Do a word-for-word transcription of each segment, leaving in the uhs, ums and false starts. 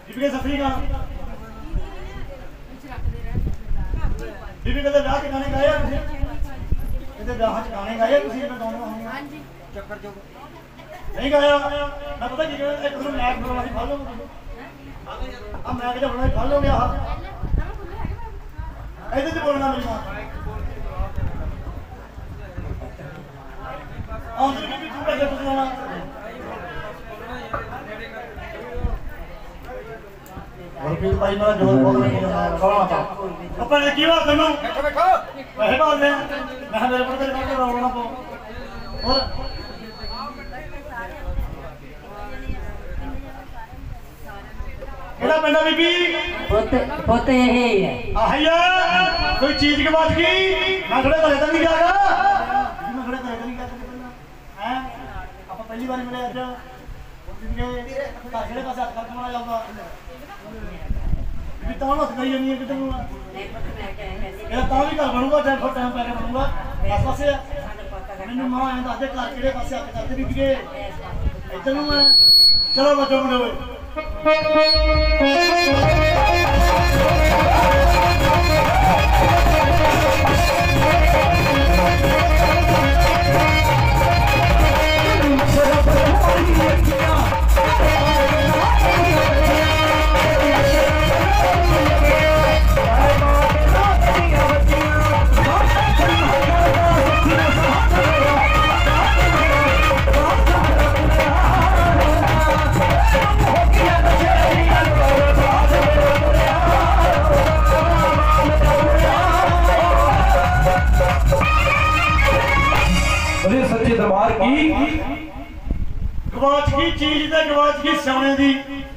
बीबी सत श्री अकाल बीबी कहते ब्याह के गाने गाए तुसीं कहते ब्याह च गाने गाए तुसीं मैं गाने गाने हां जी चक्कर जो नहीं गाया मैं पता की एक दिन मैच बनाना सी फॉलो अब मैं कहते बड़ा फॉलो हो गया ऐसे से बोलना मेरी मां और बीबी तू कैसे सुनाना और फिर भाई मेरा जोर बहुत नहीं है कौन आता अपन ने किया तन्नू बैठो बैठो वही बात है मैं मेरे को तेरे को रोना पो और केड़ा पिंड बीबी पोते पोते यही है आहिया कोई चीज के बात की मैं थोड़े घरे तक नहीं जागा मैं थोड़े घरे तक नहीं जागा हैं आप पहली बार मिले आज जिनके काशड़े पास हाथ करके मारा जाऊंगा भी तां मत करी नहीं है कितने में नहीं पता मैं क्या है मेरा तां भी घर बनूंगा टाइम फॉर टाइम पैके बनूंगा आस पास से मैंने मां है दस दे घर केड़े पासे हाथ करते भी के इधर नु है चलो बच्चों मुंडे दरबार की गवाच की चीज ते गवाच की सोने दी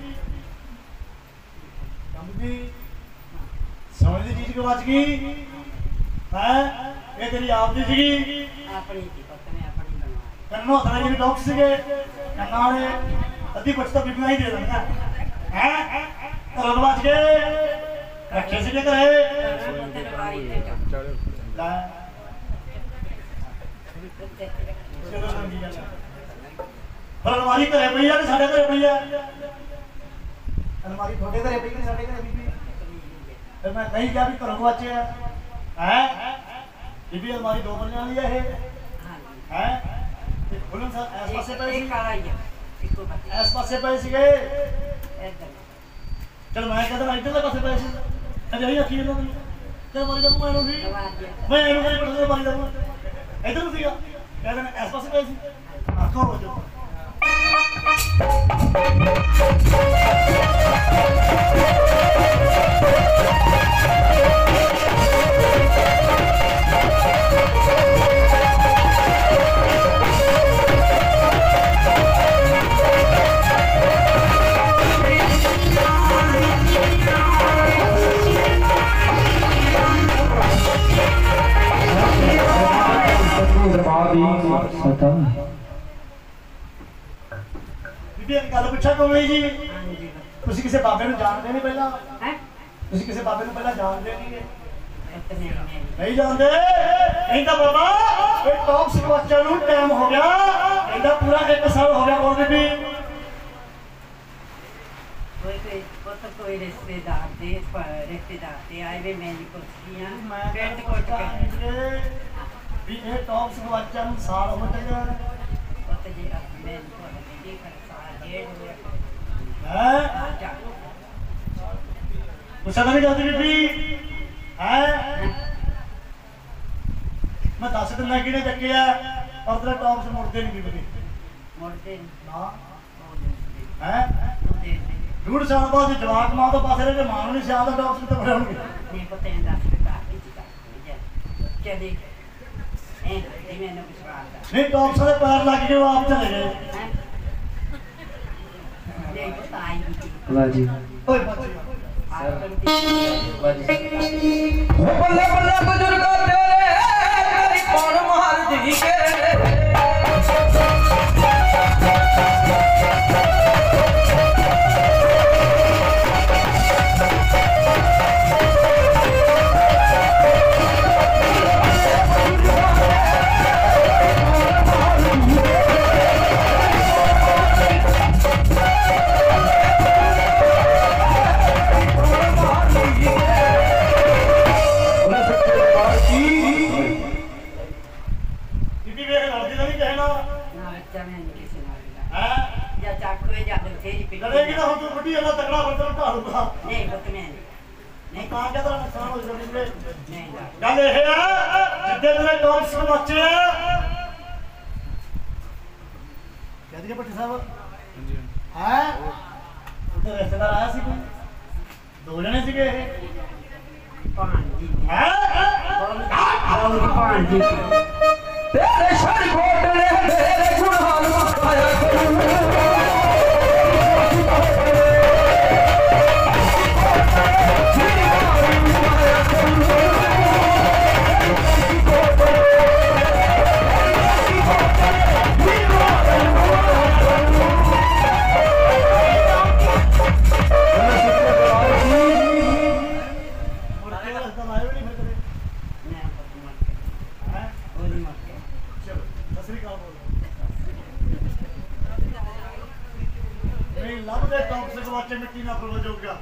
सोने दी चीज गवाच की है ये तेरी आप दी सीगी अपनी थी पता नहीं अपनी बनवा कन्नो थोड़ा जी डॉक्टर सीगे कन्ना ने अद्धी कुछ तो बीबियां ही दे देना हैं तो गवाच के रखे सीगे करे ला अलमारी घरे पई है साडे घरे पई है अलमारी थोड़े घरे पई है साडे घरे बीबी फिर मैं नहीं क्या भी घरों गवाचे है हैं बीबी अलमारी दो बनने वाली है ये हैं बोलन सर ऐस पासे पे एक काला ही है इसको पता ऐस पासे पे सीगे चल मैं कहता मैं इधर पासे पे सी अरे यही अखी ना चल मारी जाऊं मैं भी मैं एनु करी पड़ मारी जाऊं इधर सीगा कहते हैं ऐस पासे पे सी आखो हो जाओ गल पूछा कौन जी तुसी किसी बाबे नूं जानदे नहीं पहला हैं तुसी किसी बाबे नूं पहला जानदे नहीं नहीं जानदे कहंदा बाबा ये टॉप सिक्वेश्चन नूं टाइम हो गया कहंदा पूरा एक साल हो गया बोल बीबी कोई कोई पता कोई रिश्तेदार दे रिश्तेदार दे आए वे मैंने कुछ किया पेंट कोट के भी ये टॉप सिक्वेश्चन साल हो गया पता जी मैं को देख साल डेढ़ हो गया हैं कुछ नहीं जाती बीबी हैं मैं दस दिन लगे ने चक्के और तेरा टॉप से मुड़ते नहीं बीबी मुड़ते ना हैं दूर साल बाद जवाक मां तो पासे रहे मां नहीं सियाल दा टॉप से तो बड़े होंगे नहीं पता है दस का चले ए मैंने विश्वास नहीं टॉप से पैर लग गए वो आप चले गए वाह जी ओए बाजी वाह जी बल्ले बल्ले बुजुर्गों तेरे तेरी कौन मार दी के कोई ज्यादा तेरी पिट लड़ेगी ना हम तो बड़ी अल्लाह तगड़ा बर्तन ढालूगा नहीं पुत मैं नहीं ਤਾਂ ਕਿਆ ਤਾਂ ਨੁਕਸਾਨ ਹੋ ਜਾਊਗਾ नहीं ਗੱਲ ਇਹ ਆ ਜਿੱਦੇ ਤੇਰੇ ਟੌਪਸ ਨੂੰ ਬੱਚੇ ਆ ਕਹਿੰਦੇ ਜੀ ਭੱਟੀ ਸਾਹਿਬ ਹਾਂਜੀ ਹੈ ਉੱਤੇ ਰਿਸ਼ਤੇਦਾਰ ਆਇਆ ਸੀ ਕੋਈ ਦੋ ਜਣੇ ਸੀਗੇ ਇਹ पानी ਹੈ बहुत पानी तेरे शर कोटले मेरे गुणहाल मखाया करूं मिट्टी ना फुल जाऊगा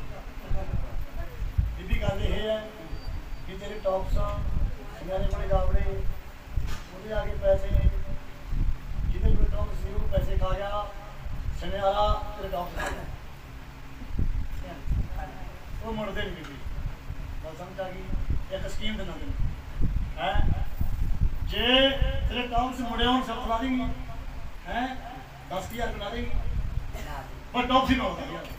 बीबी गल ये है कि तेरे टॉप्स सियाने बड़े गावड़े ਉਹਦੇ आगे पैसे ने ਜਿਹਦੇ ਕੋਲ ਟੌਪ ਸੀ ਉਹ ਪੈਸੇ ਖਾ ਗਿਆ ਸ਼ਨਿਆਰਾ ਤੇਰੇ ਟੌਪ ਖਾ ਗਿਆ ਉਹ ਮੁੜਦੇ ਨਹੀਂ ਬੀਬੀ ਗੱਲ ਸਮਝ ਆ ਗਈ ਇੱਕ ਸਕੀਮ ਦੇ ਨਾਲ ਹੈ ਜੇ ਤੇਰੇ ਟੌਪ ਸੇ ਮੁੜੇ ਹੋਣ ਸਭ ਖਲਾ ਦੇਂਗੀ ਹੈ दस हज़ार बना देंगी पर टॉप सी ना होता यार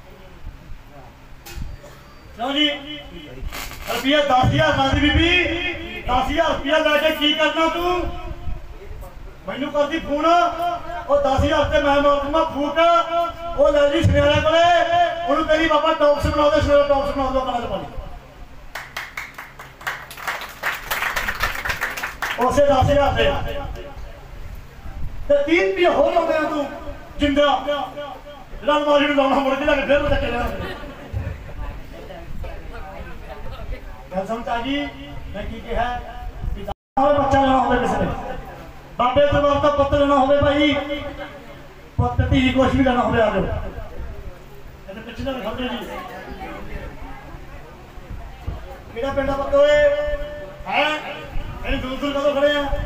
चलो जी रुपया दस हजार ला दी बीबी दस हजार रुपया लैके की करना तू मैनू कर दी फोन वो दस हजार से मैं मार दूंगा फूट वो ले जी सनियारे कोले उन्होंने कही बाबा टॉप्स बना दे सवेरे टॉप्स बना दो कनाल पानी उसे दस हजार से तीन रुपये हो जाते तू जिंदा रन मारी लाना मुड़ के लगे फिर चले गल समझ आ गई मैं की कहा बच्चा लेना हो किसी ने बाबे तो बाप का पुत्र लेना हो भाई पुत्र धी कुछ भी लेना हो आ जाओ पिछले ना खबरे जी कि पिंड पुत्र है दूर दूर कदों खड़े हैं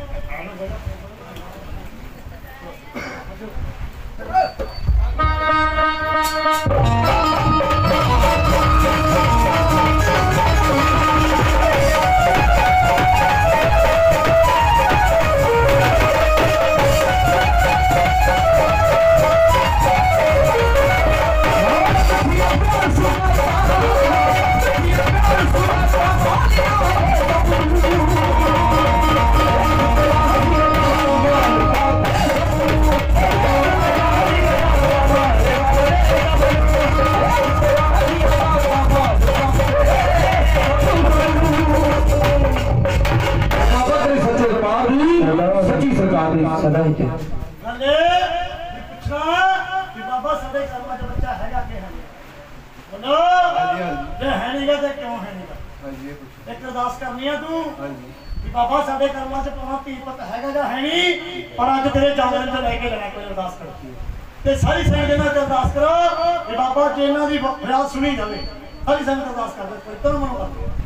सदा ही के गले पूछना कि बाबा सदे कर्मा जो बच्चा हैगा के है बोलो हां जी जे है नहींगा ते क्यों है नहींगा हां जी ये पूछ एक अरदास करनी है तू हां जी कि बाबा सदे कर्मा च पावा धी पुत हैगा या है नहीं पर आज तेरे जागरण च लेके लेना कोई अरदास कर ते सारी संगत ने अरदास करो कि बाबा जे इना दी फरियाद सुनी जावे सारी संगत अरदास कर दे कोई तन मनो कर दे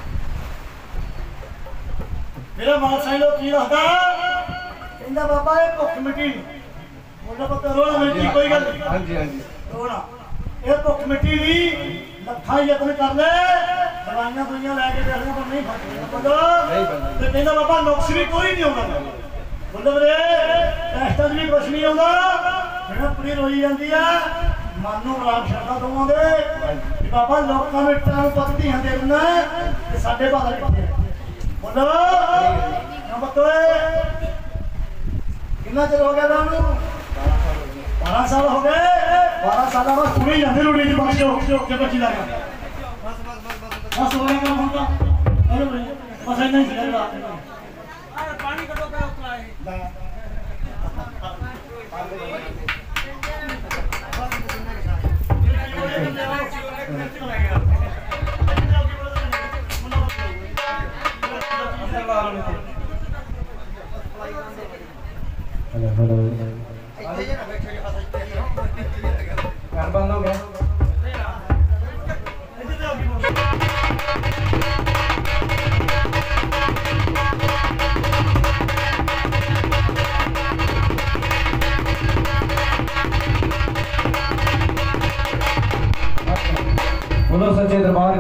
मेरा मां साईं लोग की रखदा कहंदा बाबा ये भुख मिटी बोला पता रोना मिटी कोई गल नहीं हां जी हां जी रोना ये भुख मिटी नहीं लखा यत्न कर ले दवाइयां दुनिया लेके देखना पर नहीं फट बोलो नहीं बनदा ते कहंदा बाबा नुक्स भी कोई नहीं आउंदा बोलो रे टेस्ट भी कुछ नहीं आउंदा जेड़ा पूरी रोई जांदी है मन नूं राग छड्डा दोवां दे कि बाबा लोकां नूं इट्टां नूं पत्तियां दे दिंदा ते साडे बादल किथे बोलो ना बतोए कितना चल हो गया रानू बारह साल हो गए बारह साल बाद पूरी जाते रोटी की बख्शो के बच्ची लगा बस बस बस बस बस हो गया काम का अरे बस नहीं चलेगा अरे पानी कटो का उतला है हेलो हेलो घर बंद हो गया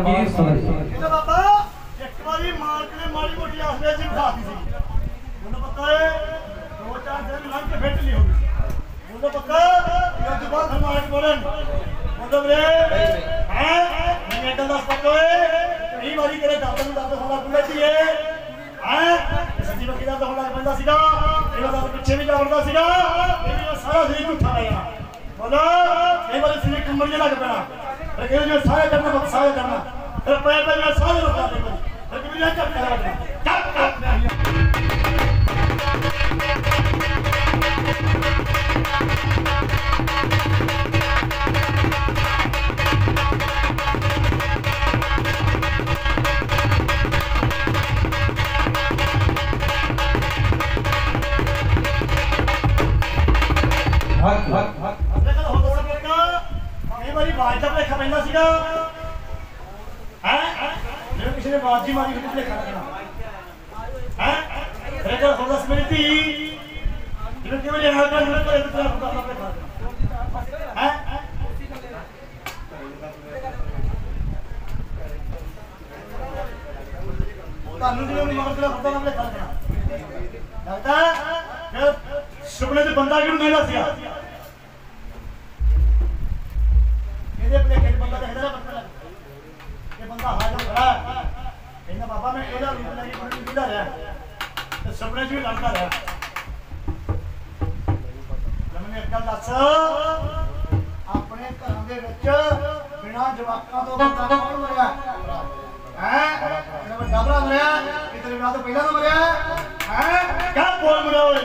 की सुन ਇਹਦਾ ਬਾਬਾ ਇੱਕ ਵਾਰੀ ਮਾਲਕ ਨੇ ਮਾੜੀ ਮੋਟੀ ਆਸਰੇ ਚ ਬਿਠਾਤੀ ਸੀ ਉਹਨੂੰ ਪਤਾ ਹੈ ਦੋ ਚਾਰ ਦਿਨ ਲੰਘ ਕੇ ਫਿੱਟ ਨਹੀਂ ਹੋਣੀ ਉਹਨੂੰ ਪਤਾ ਇਹ ਦੁਬਾਰਾ ਖਮਾਜ ਬੋਲਣ ਉਹਦੇ ਵੀਰੇ ਹੈ ਮੈਨੂੰ ਇੱਕ ਗੱਲ ਦੱਸ ਪੱਕੋ ਏ ਕਈ ਵਾਰੀ ਤੇਰੇ ਦਾਦਾ ਨੂੰ ਦਾਦਾ ਹੋਣਾ ਕੁੱਲੇ ਸੀ ਏ ਹੈ ਸੱਚੀ ਬੱਕੀ ਦਾ ਹੋਣ ਲੱਗ ਪੈਂਦਾ ਸੀਗਾ ਇਹਦਾ ਦਾਦਾ ਪਿੱਛੇ ਵੀ ਜਾਵੜਦਾ ਸੀਗਾ ਇਹ ਸਾਰਾ ਸਰੀਰ ਝੂਠਾ ਆਇਆ ਬੋਲੋ ਕਈ ਵਾਰੀ ਸਰੀਰ ਕੰਬਣ ਜਿਹਾ ਲੱਗ ਪੈਣਾ ਫਿਰ ਕਿਹੋ ਜਿਹਾ ਸਾਰੇ ਕਰਨਾ ਬਸ ਸਾਰੇ ਕਰਨਾ ਫਿਰ ਪੈਰ ਪੈਰ ਨਾਲ ਸਾਰੇ ਰੋਕਾ ਦੇ ਫਿਰ ਕਿਵੇਂ ਜਾ ਚੱਕ ਕਰਾ ਚੱਕ ਚੱਕ हक हक हक कई बारी आवाज का भुलेखा पैंदा सीगा है जिवें किसी ने आवाज जी मारी फिर भुलेखा लगना है फिर कल हो दस मेरी धी जिवें कई बारी आया कर मेरे कोल इतना होता भुलेखा है ਤੁਹਾਨੂੰ ਜਿਵੇਂ ਮਗਰ ਤੇਰਾ ਹੁੰਦਾ ਨਾ ਭੁਲੇਖਾ ਲੱਗਣਾ ਲੱਗਦਾ ਫਿਰ ਸੁਪਨੇ 'ਚ ਬੰਦਾ ਕਿਉਂ ਨਹੀਂ ਦੱਸਿਆ ਇਹਦੇ ਭੁਲੇਖੇ 'ਚ ਬੰਦਾ ਦੇਖਦਾ ਨਾ ਪਤਾ ਲੱਗ ਇਹ ਬੰਦਾ ਹਾਜ਼ਰ ਖੜਾ ਕਹਿੰਦਾ ਬਾਬਾ ਮੈਂ ਇਹਦਾ ਰੂਪ ਲੈ ਕੇ ਕੋਈ ਕਿਹਦਾ ਰਿਹਾ ਤੇ ਸੁਪਨੇ 'ਚ ਵੀ ਲੜਦਾ ਰਿਹਾ ਮੈਨੂੰ ਇੱਕ ਗੱਲ ਦੱਸ ਆਪਣੇ ਘਰਾਂ ਦੇ ਵਿੱਚ ਬਿਨਾਂ ਜਵਾਕਾਂ ਤੋਂ ਬੰਦਾ ਕੌਣ ਮਰਿਆ ਹੈ ਇਹਦਾ ਵੱਡਾ ਭਰਾ ਮਰਿਆ ਕਿ ਤੇਰੇ ਵਿਆਹ ਤੋਂ ਪਹਿਲਾਂ ਤਾਂ ਮਰਿਆ ਹੈ ਕਿਆ ਬੋਲ ਮਰਿਆ ਓਏ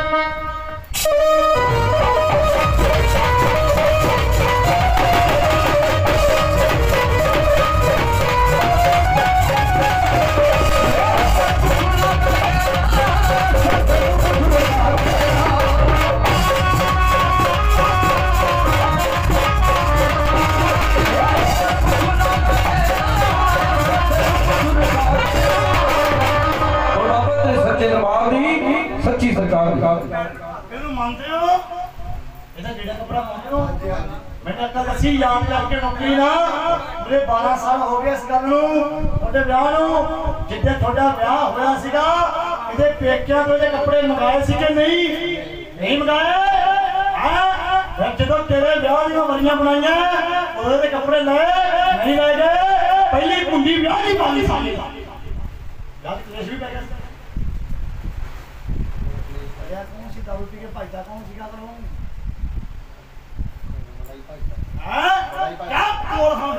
सच्ची सरकार ਇਹਨੂੰ ਮੰਨਦੇ ਹੋ ਇਹਦਾ ਜਿਹੜਾ ਕਪੜਾ ਮੰਨਦੇ ਹੋ ਹਾਂਜੀ ਹਾਂਜੀ ਮੈਂ ਤਾਂ ਕੱਲ ਅਸੀਂ ਯਾਦ ਕਰਕੇ ਨੌਕਰੀ ਨਾ ਮੇਰੇ ਬਾਰਾਂ ਸਾਲ ਹੋ ਗਏ ਇਸ ਗੱਲ ਨੂੰ ਤੁਹਾਡੇ ਵਿਆਹ ਨੂੰ ਜਿੱਦੇ ਤੁਹਾਡਾ ਵਿਆਹ ਹੋਇਆ ਸੀਗਾ ਇਹਦੇ ਪੇਕਿਆਂ ਤੋਂ ਇਹਦੇ ਕੱਪੜੇ ਮੰਗਾਏ ਸੀ ਕਿ ਨਹੀਂ ਨਹੀਂ ਮੰਗਾਏ ਹਾਂ ਫਿਰ ਜਦੋਂ ਤੇਰੇ ਵਿਆਹ ਦੀਆਂ ਵਰੀਆਂ ਬਣਾਈਆਂ ਉਹਦੇ ਦੇ ਕੱਪੜੇ ਲੈ ਨਹੀਂ ਲੈ ਗਏ ਪਹਿਲੀ ਕੁੰਡੀ ਵਿਆਹ ਦੀ ਪਾਲੀ ਸਾਲੀ ਦਾ ਯਾਦ ਕਲੇਸ਼ ਵੀ ਪੈ ਗਿਆ कौन सी दारू पी के भाईदा कौन सी गल हैं क्या बोल हां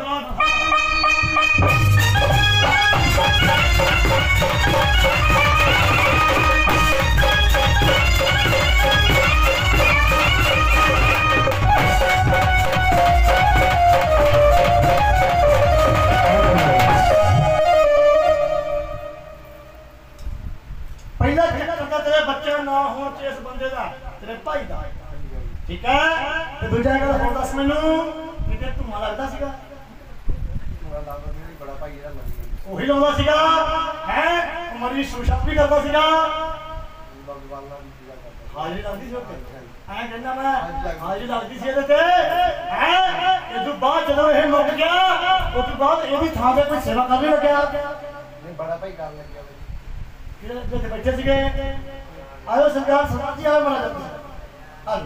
पहला ठेका करता तेरे बच्चे ना हो इस बंदे दा तेरे भाई दा ठीक है ते दूजा गल होर दस मेनू कि ते धुआं लगदा सीगा धुआं लगदा मेरा बड़ा भाई ਇਹਦਾ ਲੱਗੀ ਉਹੀ ਲਾਉਂਦਾ ਸੀਗਾ ਹੈ ਮਰੀ ਸੁਸ਼ਾਪ ਵੀ ਕਰਦਾ ਸੀਗਾ ਭਗਵਾਨ ਨਾਲ ਪੂਜਾ ਕਰਦਾ ਹਾਜ਼ਰੀ ਲੱਗਦੀ ਸੀ ਉੱਤੇ ਐ ਕਹਿੰਦਾ ਮੈਂ ਹਾਜ਼ਰੀ ਲੱਗਦੀ ਸੀ ਇਹਦੇ ਤੇ ਹੈ ਇਹ ਤੋਂ ਬਾਅਦ ਜਦੋਂ ਇਹ ਮੁੱਕ ਗਿਆ ਉਸ ਤੋਂ ਬਾਅਦ ਇਹਦੀ ਥਾਂ ਤੇ ਕੋਈ ਸੇਵਾ ਕਰਨ ਲੱਗਿਆ ਨਹੀਂ ਬੜਾ ਭਾਈ ਕਰਨ ਲੱਗਿਆ ਜਿਹੜੇ ਬੱਚੇ ਸੀਗੇ ਆਇਓ ਸਰਕਾਰ ਸਰਦਾਰ ਜੀ ਆਇਓ ਬਣਾ ਜਾਂਦੀ ਹਾਲੋ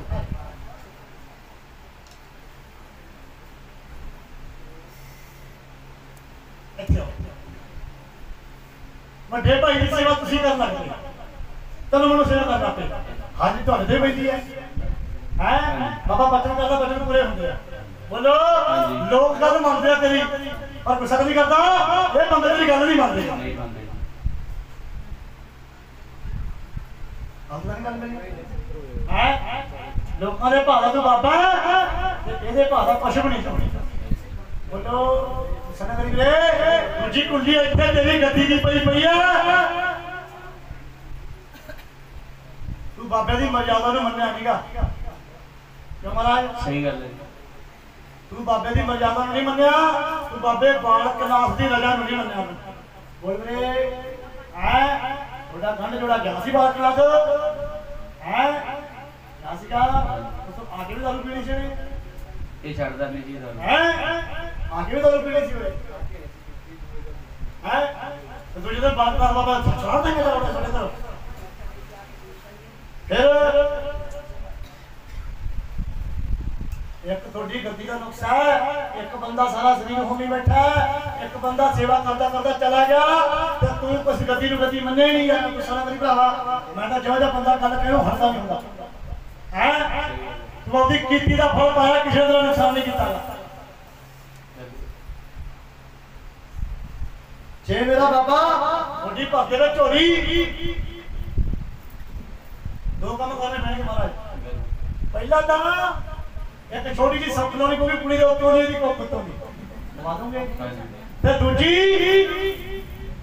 ਇੱਥੇ ਵੱਡੇ ਭਾਈ ਦੀ ਸੇਵਾ ਤੁਸੀਂ ਕਰਨ ਲੱਗ ਪਏ ਤੈਨੂੰ ਮੈਨੂੰ ਸੇਵਾ ਕਰਨਾ ਪਏ ਹਾਂਜੀ ਤੁਹਾਡੇ ਤੇ ਪੈਂਦੀ ਹੈ ਹੈ ਬਾਬਾ ਬਚਨ ਕਰਦਾ ਬਚਨ ਪੂਰੇ ਹੁੰਦੇ ਆ ਬੋਲੋ ਲੋਕ ਗੱਲ ਮੰਨਦੇ ਆ ਤੇਰੀ ਪਰ ਗੁੱਸਾ ਨਹੀਂ ਕਰਦਾ ਇਹ ਬੰਦੇ ਦੀ ਗੱਲ ਨਹੀਂ ਮੰਨਦੇ ਲੋਕਾਂ ਦੇ ਭਾਅ ਦਾ ਤੂੰ ਬਾਬਾ ਇਹਦੇ ਭਾਅ ਦਾ ਕੁਛ ਵੀ ਨਹੀਂ ਚਾਹੁੰਦਾ ਬੋਲੋ ਸਨਾ ਕਰੀ ਵੀਰੇ ਦੂਜੀ ਕੁੰਡੀ ਇੱਥੇ ਤੇਰੀ ਗੱਦੀ ਦੀ ਪਈ ਪਈ ਆ ਤੂੰ ਬਾਬੇ ਦੀ ਮਰਜ਼ਾਦਾ ਨੂੰ ਮੰਨਿਆ ਨਹੀਂਗਾ ਕਿਉਂ ਮਹਾਰਾਜ ਸਹੀ ਗੱਲ ਹੈ ਤੂੰ ਬਾਬੇ ਦੀ ਮਰਜ਼ਾਦਾ ਨੂੰ ਨਹੀਂ ਮੰਨਿਆ ਤੂੰ ਬਾਬੇ ਬਾਲਕ ਨਾਥ ਦੀ ਰਜ਼ਾ ਨੂੰ ਨਹੀਂ ਮੰਨਿਆ ਬੋਲ ਵੀਰੇ ਹੈ ਉਹਦਾ ਗੰਢ ਜੋੜਾ ਗਿਆ ਸੀ ਬਾਤ ਕਲਾਸ ਹੈ ਨਾਸਿਕਾ ਉਸ ਆਗੇ ਵੀ ਦਾਰੂ ਪੀਣੀ ਸੀ ਇਹ ਛੱਡਦਾ ਨਹੀਂ ਜੀ ਦਾਰੂ ਹੈ ਆਗੇ ਵੀ ਦਾਰੂ ਪੀਣੀ ਸੀ ਓਏ ਹੈ ਤੇ ਦੂਜੇ ਦਿਨ ਬਾਤ ਕਰ ਬਾਬਾ ਛਾੜ ਦੇਂਗੇ ਤੁਹਾਡੇ ਸਾਡੇ ਤਰਫ ਫਿਰ ਇੱਕ ਤੁਹਾਡੀ ਗੱਦੀ ਦਾ ਨੁਕਸ ਹੈ ਇੱਕ ਬੰਦਾ ਸਾਰਾ ਸਰੀਰ ਹੋਮੀ ਬੈਠਾ ਇੱਕ ਬੰਦਾ ਸੇਵਾ ਕਰਦਾ ਕਰਦਾ ਚਲਾ ਗਿਆ ਤੇ ਤੂੰ ਕੁਛ ਗੱਦੀ ਨੂੰ ਗੱਦੀ ਮੰਨੇ ਨਹੀਂ ਯਾਰ ਕੁਛ ਸਾਰਾ ਮੇਰੀ ਭਰਾਵਾ ਮੈਂ ਤਾਂ ਜਿਹੋ ਜਿਹਾ ਬੰਦਾ ਗੱਲ ਕਹਿਣੋਂ ਹਟਦਾ ਨਹੀਂ ਹੁੰਦਾ ਹੈ ਤੂੰ ਆਪਣੀ ਕੀਤੀ ਦਾ ਫਲ ਪਾਇਆ ਕਿਸੇ ਤਰ੍ਹਾਂ ਨੁਕਸਾਨ ਨਹੀਂ ਕੀਤਾ ਜੇ ਮੇਰਾ ਬਾਬਾ ਤੁਹਾਡੀ ਭਾਗੇ ਵਿੱਚ ਝੋਲੀ ਦੋ ਕੰਮ ਕਰਨੇ ਪੈਣਗੇ ਮਹਾਰਾਜ ਪਹਿਲਾ ਤਾਂ ਇੱਕ ਛੋਟੀ ਜਿਹੀ ਸੱਪ ਲਾਉਣੀ ਪਊਗੀ ਕੁੜੀ ਦੇ ਉੱਤੋਂ ਦੀ ਇਹਦੀ ਕੁੱਖ ਤੋਂ ਦੀ ਲਵਾ ਦੋਗੇ ਤੇ ਦੂਜੀ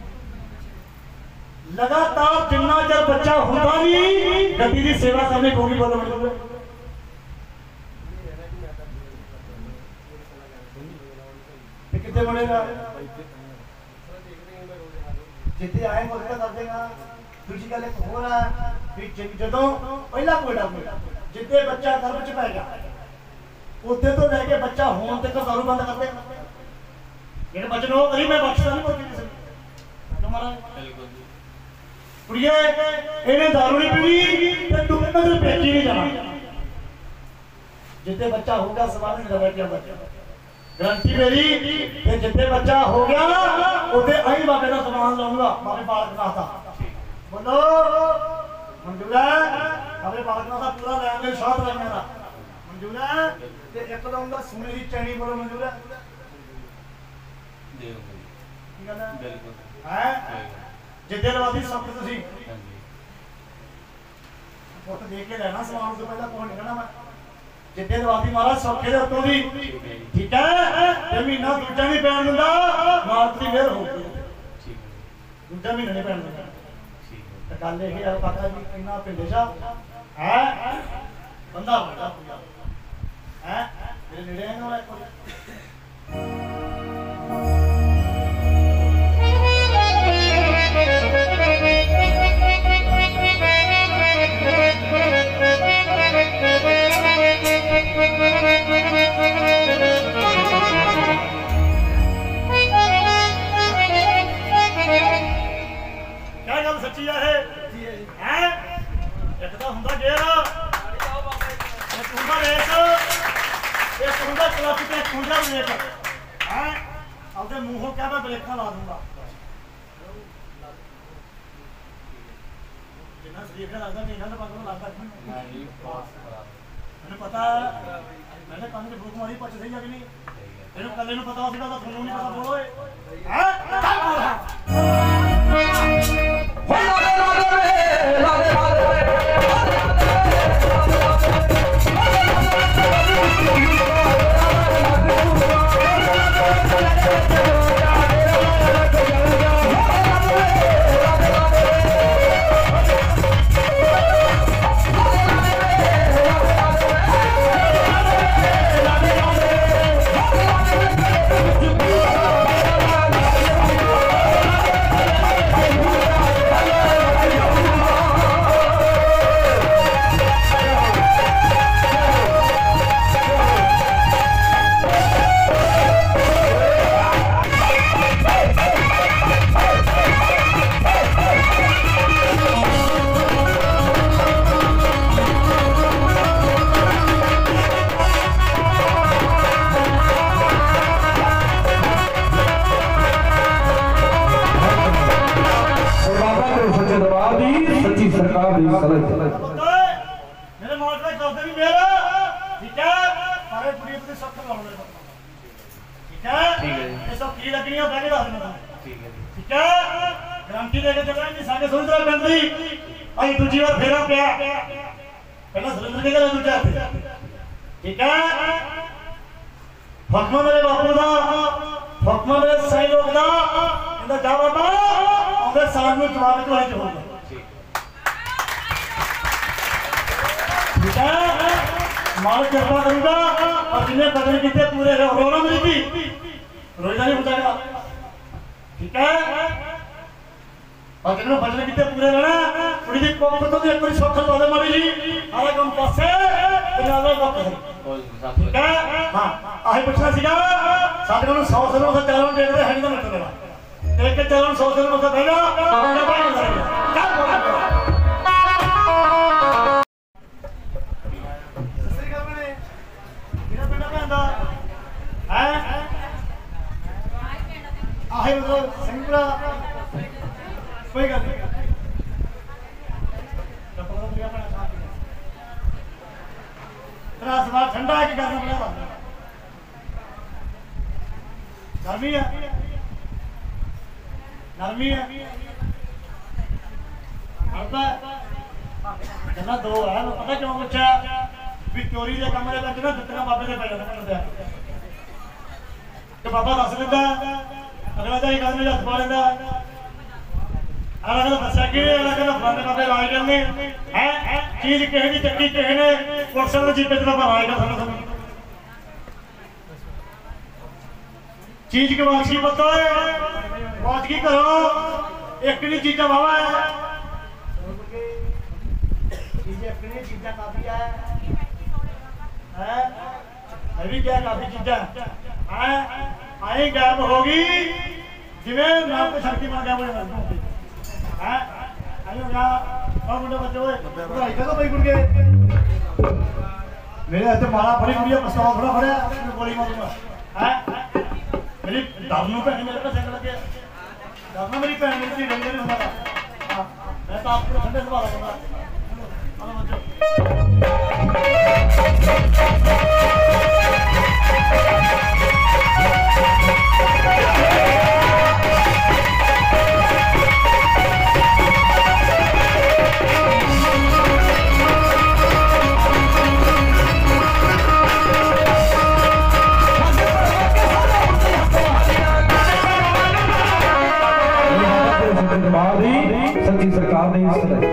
ਲਗਾਤਾਰ ਜਿੰਨਾ ਚਿਰ ਬੱਚਾ ਹੁੰਦਾ ਨਹੀਂ ਗੱਦੀ ਦੀ ਸੇਵਾ ਕਰਨੀ ਪਊਗੀ ਬੋਲੋ ਬੋਲੋ ਤੇ ਕਿੱਥੇ ਬਣੇਗਾ ਜਿੱਥੇ ਆਏ ਮੁਲਕ ਕਰ ਦੇਗਾ ਦੂਜੀ ਗੱਲ ਇੱਕ ਹੋਰ ਹੈ ਵੀ ਜਦੋਂ ਪਹਿਲਾ ਕੋੜਾ ਕੋੜਾ ਜਿੱਥੇ ਬੱਚਾ ਗਰਭ ਚ ਪੈ ਗਿਆ ਉੱਥੇ ਤੋਂ ਲੈ ਕੇ ਬੱਚਾ ਹੋਣ ਤੱਕ ਦਾਰੂ ਬੰਦ ਕਰਦੇ ਜਿਹੜੇ ਬੱਚੇ ਨੂੰ ਕਰੀ ਮੈਂ ਬਖਸ਼ਦਾ ਨਹੀਂ ਕੋਈ ਕਿਸੇ ਨੂੰ ਮਹਾਰਾਜ ਬਿਲਕੁਲ ਜੀ ਕੁੜੀਏ ਇਹਨੇ ਦਾਰੂ ਨਹੀਂ ਪੀਣੀ ਤੇ ਤੂੰ ਇਹਨਾਂ ਦੇ ਭੇਜੀ ਨਹੀਂ ਜਾਣਾ ਜਿੱਥੇ ਬੱਚਾ ਹੋਊਗਾ ਸਵਾਲ ਨਹੀਂ ਕਰਦਾ ਬੱਚਾ ਗਰੰਟੀ ਮੇਰੀ ਤੇ ਜਿੱਥੇ ਬੱਚਾ ਹੋ ਗਿਆ ਉੱਥੇ ਆਈ ਬਾਬੇ ਦਾ ਸਮਾਨ ਲਾਉਂਗਾ ਬਾਬੇ ਬਾਲਕ ਨਾਥ ਦਾ ਬੋਲੋ ਮਨਜ਼ੂਰ ਹੈ ਬਾਬੇ ਬਾਲਕ ਨਾਥ ਦਾ ਪੂਰਾ ਲੈਣ ਦੇ ਸਾਥ ਲੈਣ ਦਾ ਮਨਜ਼ੂਰ ਹੈ ਤੇ ਇੱਕ ਲਾਉਂਗਾ ਸੋਨੇ ਦੀ ਚੈਨੀ ਬੋਲੋ ਮਨਜ਼ੂਰ ਹੈ ਦੇਵ ਕੀ ਗੱਲ ਹੈ ਬਿਲਕੁਲ ਹੈ ਜਿੱਦੇ ਲਵਾਦੀ ਸਭ ਤੁਸੀਂ ਹਾਂਜੀ ਫੋਟੋ ਦੇਖ ਕੇ ਲੈਣਾ ਸਮਾਨ ਤੋਂ ਪਹਿਲਾਂ ਕੋਲ ਨਿਕਲਣਾ ਮੈਂ ਜਿੱਦੇ ਲਵਾਦੀ ਮਹਾਰਾਜ ਸੌਖੇ ਦੇ ਉੱਤੋਂ ਦੀ ਠੀਕ ਹੈ ਤੇ ਮਹੀਨਾ ਦੂਜਾ ਨਹੀਂ ਪੈਣ ਦਿੰਦਾ ਮਾਲਕ ਦੀ ਮਿਹਰ ਹੋਊਗੀ ਠੀਕ ਹੈ ਦੂਜਾ ਮਹੀਨਾ ਨਹੀਂ ਪੈਣ ਦਿੰਦਾ ਠੀਕ ਹੈ ਤੇ ਗੱਲ ਇਹ ਹੈ ਕਾਕਾ ਜੀ ਇੰਨਾ ਪਿੰਡੇ ਸਾ ਹੈ ਬੰਦਾ ਵੱਡਾ ਪੂਰਾ ਹੈ ਮੇਰੇ ਨੇੜੇ ਆਏ ਨਾ ਇੱਕ क्या गल सच्ची है है एक तो हुंदा गेर एक हुंदा रेस एक हुंदा क्लच ते एक हुंदा ब्रेक है अपने मुंहों क्या मैं ब्रेकां ला दूंगा जिन्ना शरीर का लगता नहीं ना पता लगता नहीं पास मैंने पता मैंने कान में भूख मारी पच सही अगली ਇਹਨੂੰ ਕੱਲੇ ਨੂੰ ਪਤਾ ਸੀਗਾ ਤਾਂ ਤੁਹਾਨੂੰ ਨਹੀਂ ਪਤਾ ਬੋਲੋ ਹੈ ਚੱਲ ਬੋਲ ਹੋ ਲਾਦੇ ਲਾਦੇ ਵੇ ਲਾਦੇ ਲਾਦੇ मेरे मालक ने कर दे भी मेरा ठीक है सारे पूरी अपनी सब लाने ठीक है ये सब की लगनी है बैठे दस देना ठीक है ठीक है गारंटी दे के चलना जी साडे सोच रहा बंदी आई दूसरी बार फेरा पिया पहला सिलेंडर के गला दूसरा ठीक है फकमा मेरे बापू दा फकमा मेरे सही लोग दा इंदा जा बाबा आंदे साल में जवाब तो है होगा माल कृपा करूंगा और जिन्हें बदल कितने पूरे रोना मेरी थी रोजा नहीं बताएगा ठीक है और जिन्हें बदल कितने पूरे रहना थोड़ी सी कोप तो एक बार शौक वाले मारी जी आधा कम पासे इलाज का ठीक है हाँ आही पूछना सीगा साथ में सौ सौ से चारों डेढ़ रहे हैं ना मतलब एक चलन सौ दिन मतलब भेजा क्या बात कर रही है क्या बोल रहे हो सस्ती कर मैंने कितना पिंडा में आंदा हैं आहे मतलब सिंगरा कोई गल नहीं तो पकड़ लिया अपना खा पी तेरा सवाल ठंडा है कि गर्म है गर्मी है गर्मी है अब जना दो है पता क्यों पूछा भी चोरी के कमरे में ना जितना बाबे ने पहले करते तो बाबा दस दिंदा अगला तो एक आदमी हथ पा लेंदा अगला दस्या कि अगला कहना फलाने बाबे राज करने है चीज किसी की चक्की किसी ने मोटरसाइकिल जीपे च राज कर सकते चीज के वापसी पता है बात की करो एक नहीं चीजा बाबा है चीजें एक नहीं चीजा काफी है हैं अभी क्या काफी चीजा हैं आई गैप होगी जिवें नाम पे शक्तिमान गैप हो जाता हैं आयो क्या और मुंडे बच्चे ओए पढ़ाई करो भाई गुड़ के मेरे हाथ मारा बड़ी गुड़िया पछतावा थोड़ा फड़या गोली मारूंगा हैं मेरी दादू भैन मेरे पे सिंग लगे दादू मेरी भैन मेरी धी रंगे नहीं होता हाँ मैं तो आपको ठंडे सवाल दूंगा चलो बच्चों सच्ची सरकार ने इस तरह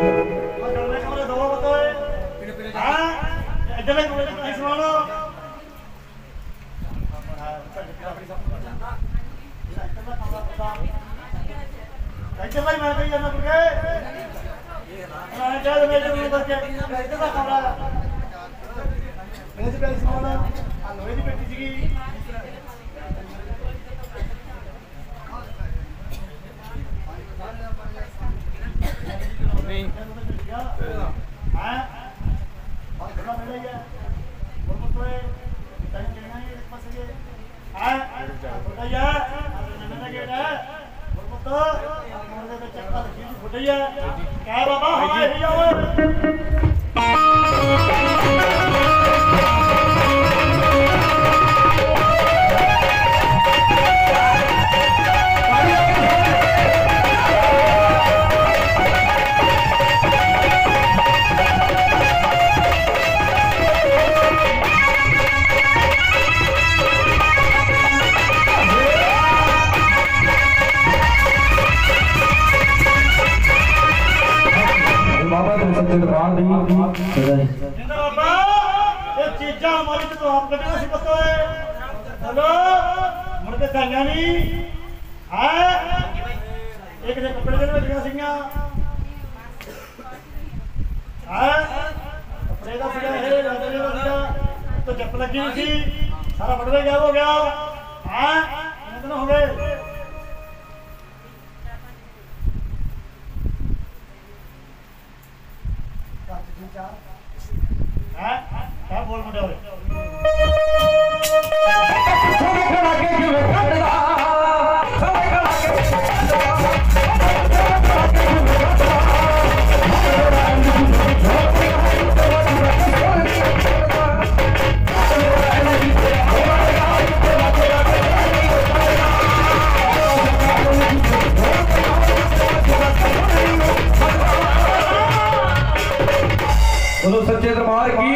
क्या बाबा चीजा हमारी तो आप कटना सी पता है हेलो मुड़के दाइया नहीं है एक ने कपड़े दे लगिया सीगा है कपड़े का सीगा है लगे का सीगा तो जप लगी थी सारा बटवे गायब हो गया है इतना हो गए है क्या बोल मुझे बोलो सच्चे दरबार की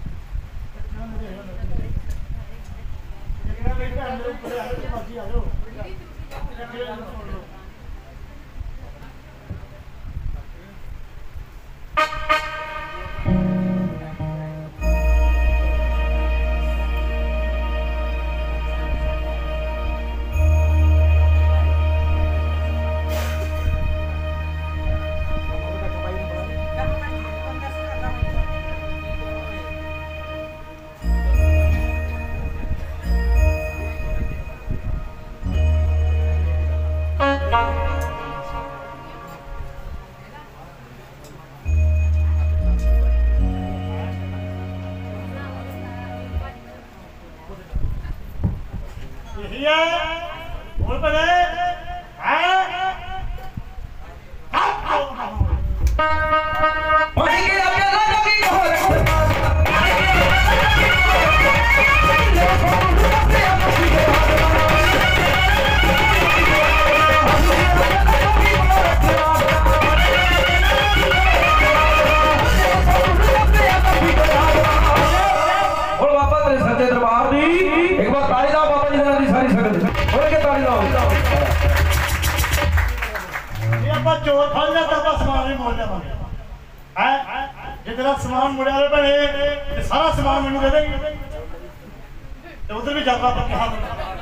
मर्जी आ जाओ चोर फल जाता तो समान भी बोल जाता है जे तेरा समान मुड़े वाले बने ते सारा समान मैनू दे देंगे तो उधर भी जाना पक्का हाथ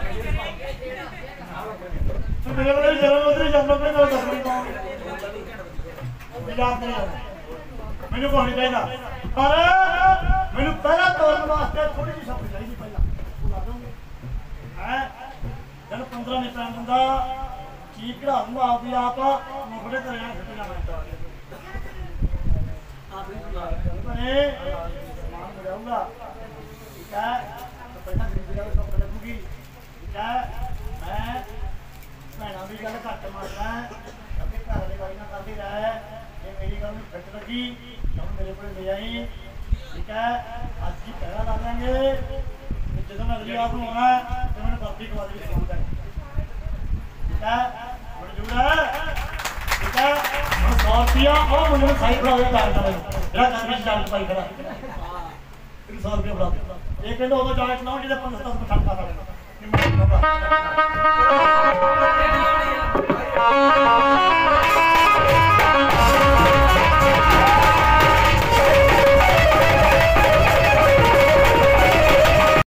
तो मेरे वाले भी जरूर उधर ही जाना पे मैं दस मिनट याद नहीं है मैनू को नहीं चाहिए पर मैनू पहला तोड़ने वास्ते थोड़ी सी शब्द चाहिए पहला बुला दूंगे है जब पंद्रह मिनट बंदा चीज करा दूंगा आप भी आप मुखड़े तरह खिट जाना बने सामान बजाऊंगा ठीक है तो पैसा खरीद जाओ सब लगूगी ठीक है मैं भैना भी गल घट मारना क्योंकि घर वाली वाली ना करती रहे ये मेरी गल फिट लगी तो मेरे को ले आई ठीक है आज की पहला ला लेंगे जो मैं अगली आप होना है तो मैंने बाकी को वाली सामान कर ठीक है मंजूर है ठीक है सौ रुपया और मुझे साई बड़ा हो जाता है मेरा काम भी चार पाई करा फिर सौ रुपया बड़ा एक घंटे उधर जाने सुनाओ जिधर पंद्रह दस पचास का था